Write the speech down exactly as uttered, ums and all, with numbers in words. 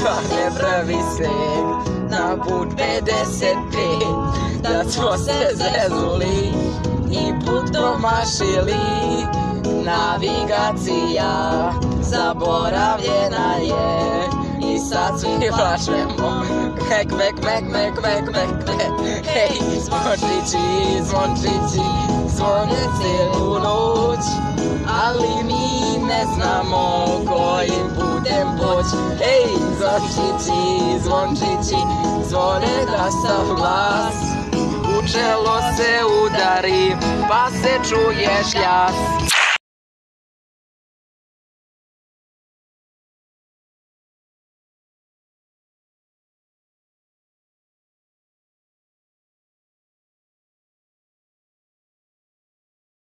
stane prvi sneg na put pedeset pet, da smo se zezuli i put domašili. Navigacija zaboravljena je i sad svi plačemo. Mek, mek, mek, mek, mek, mek, mek. Hej, zvončići, zvončići, zvone cijelu noć, ali mi ne znamo kojim putem poći. Hej, zvončići, zvončići, zvone glasav glas, u čelo se udari pa se čuješ jas.